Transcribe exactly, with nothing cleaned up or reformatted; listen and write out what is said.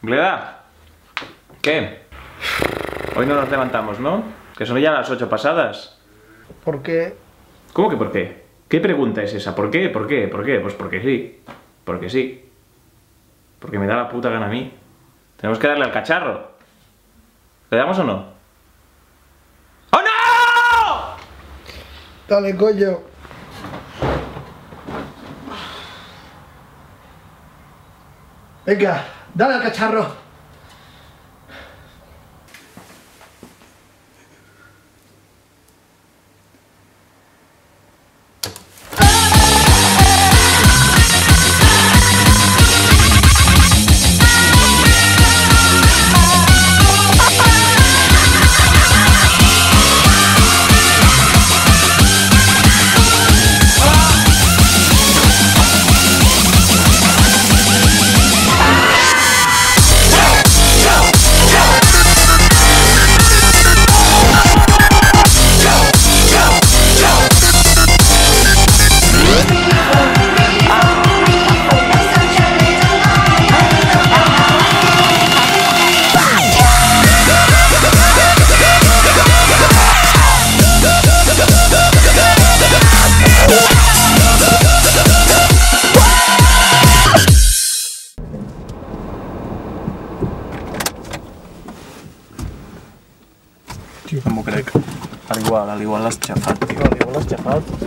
Gleda, ¿qué? Hoy no nos levantamos, ¿no? Que son ya las ocho pasadas. ¿Por qué? ¿Cómo que por qué? ¿Qué pregunta es esa? ¿Por qué? ¿Por qué? ¿Por qué? Pues porque sí. Porque sí. Porque me da la puta gana a mí. Tenemos que darle al cacharro. ¿Le damos o no? ¡Oh, no! Dale, coño. Venga, dale al cacharro. No m'ho crec. A l'igual, a l'igual l'has xafat, tio. No, igual l'has xafat.